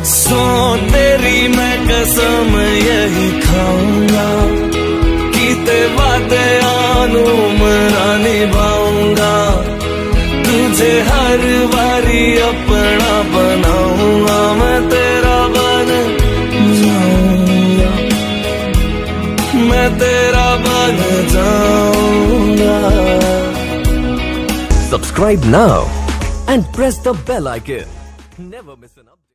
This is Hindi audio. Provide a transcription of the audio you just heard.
सो तेरी मैं कसम यही खाऊंगा, कीते वादे आनू मना निभाऊंगा, तुझे हर बारी अपना बनाऊंगा, मैं तेरा बन जाऊंगा, मैं तेरा बन जाऊंगा। Subscribe now and press the bell icon. Never miss an update.